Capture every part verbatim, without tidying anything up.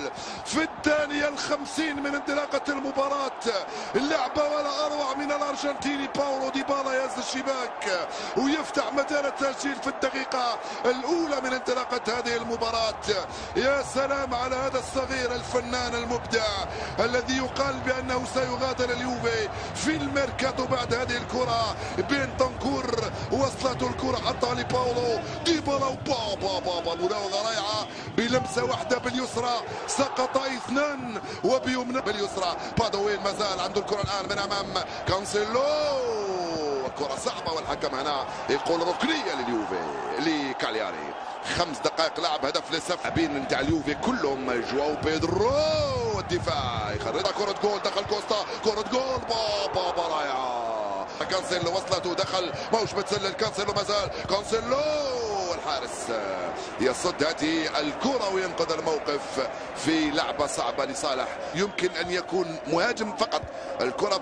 في الثانية الخمسين من انطلاقة المباراة. اللعبة ولا أروع من الأرجنتيني باولو ديبالا يهز الشباك ويفتح مجال التسجيل في الدقيقة الأولى من انطلاقة هذه المباراة. يا سلام على هذا الصغير الفنان المبدع الذي يقال بأنه سيغادر اليوفي في الميركاتو بعد هذه الكرة. بنتنكور وصلت الكرة حتى لباولو ديبالا وبابا بابا مراوغة رائعة بلمسة واحدة باليسرى، سقط اثنان وبيمنى باليسرى. بادوين مازال عنده الكرة الآن من أمام كانسيلو، كرة صعبة والحكم هنا يقول ركنية لليوفي لكالياري. خمس دقائق لعب، هدف للسف. لاعبين نتاع اليوفي كلهم جواو بيدرو والدفاع يخرجها كرة جول، دخل كوستا كرة جول بابا بابا رائعة. كانسيلو وصلت ودخل ماهوش متسلل، كانسيلو مازال كانسيلو الحارس يصد هذه الكرة وينقذ الموقف في لعبة صعبة لصالح يمكن أن يكون مهاجم فقط. الكرة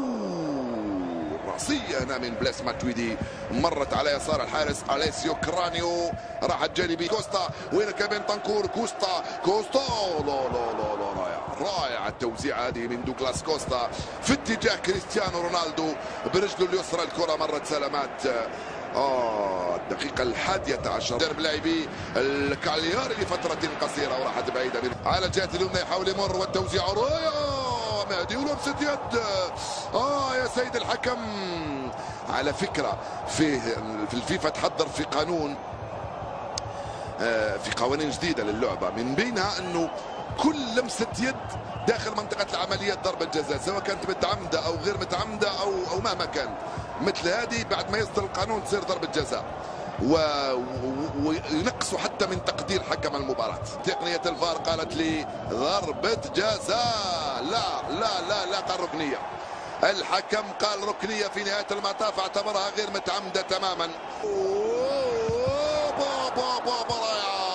رأسية هنا من بلاس ماتويدي مرت على يسار الحارس أليسيو كرانيو، راحت جانبي كوستا وين كمان تنكور كوستا كوستا لا لا لا لا رائع رائع التوزيع هذه من دوغلاس كوستا في اتجاه كريستيانو رونالدو برجله اليسرى. الكرة مرت سلامات. اه الدقيقة الحادية عشر درب لاعبي الكالياري لفترة قصيرة وراحت بعيدة منه على الجهة اليمنى يحاول يمر والتوزيع رائع مهدي ولمسة يد. اه يا سيد الحكم، على فكرة في في الفيفا تحضر في قانون آه في قوانين جديدة للعبة، من بينها انه كل لمسة يد داخل منطقة العملية ضربة جزاء سواء كانت متعمدة او غير متعمدة او او مهما كان، مثل هذه بعد ما يصدر القانون تصير ضربة جزاء وينقصوا حتى من تقدير حكم المباراة. تقنية الفار قالت لي ضربة جزاء، لا لا لا لا قال ركنية. الحكم قال ركنية في نهاية المطاف، اعتبرها غير متعمدة تماما. بابا بابا رائعة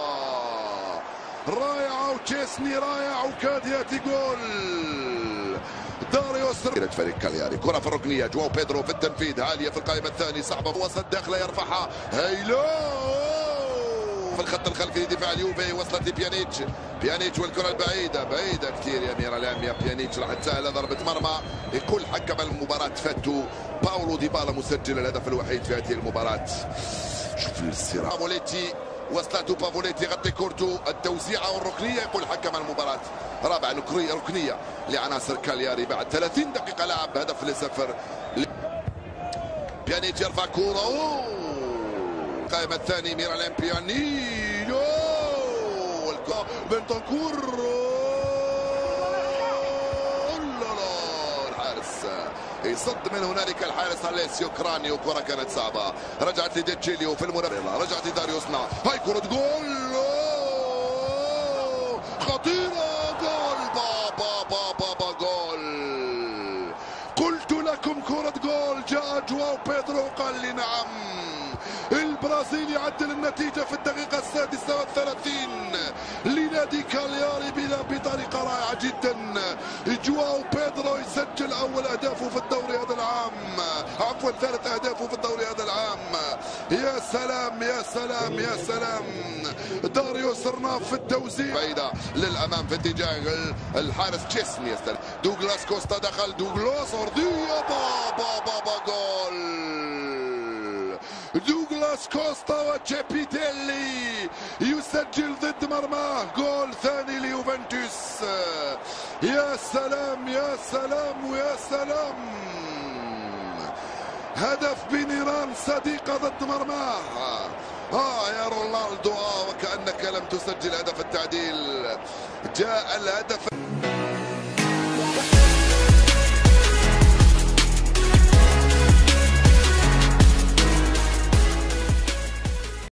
رائعة وتشيسني رائع وكاد ياتي جول. داريوس فريق كالياري، كرة في الركنية، جواو بيدرو في التنفيذ عالية في القائمة الثانية، صعبة وسط داخلة يرفعها هيلو في الخط الخلفي لدفاع اليوفي، وصلت لبيانيتش بيانيتش والكرة البعيدة بعيدة كثير يا أمير العام يا بيانيتش، راح تسهل ضربة مرمى. يقول حكم المباراة فاتو باولو ديبالا مسجل الهدف الوحيد في هذه المباراة. شوف الصراع بافوليتي وصلته بافوليتي يغطي كورتو، التوزيعة والركنية. يقول حكم المباراة رابع ركنية لعناصر كالياري بعد ثلاثين دقيقة لعب، هدف لصفر. بيانيتش يرفع كورة القائمة الثانية ميرالين بيانينو بنتنكور الحارس يصد من هنالك الحارس أليسيو كرانيو. كرة كانت صعبة، رجعت لديتشيليو في المرمى، رجعت لداريوسنا، هاي كرة جول خطيرة جول بابا بابا بابا جول. قلت لكم كرة جول، جاء جواو بيدرو قال لي نعم. البرازيلي عدل النتيجة في الدقيقة السادسة والثلاثين لنادي كالياري بطريقة رائعة جدا. جواو بيدرو يسجل أول أهدافه في الدوري هذا العام، عفوا ثالث أهدافه في الدوري هذا العام. يا سلام يا سلام يا سلام. داريوس رناف في التوزيع بعيدة للأمام في اتجاه الحارس تشيسني يستلم. دوغلاس كوستا دخل، دوغلاس أرضية بابا بابا جول. دوغلاس كوستا وتشيبيتيلي يسجل ضد مرماه، جول ثاني ليوفنتوس. يا سلام يا سلام ويا سلام، هدف بنيران صديقة ضد مرماه. اه يا رونالدو، اه وكأنك لم تسجل هدف التعديل، جاء الهدف.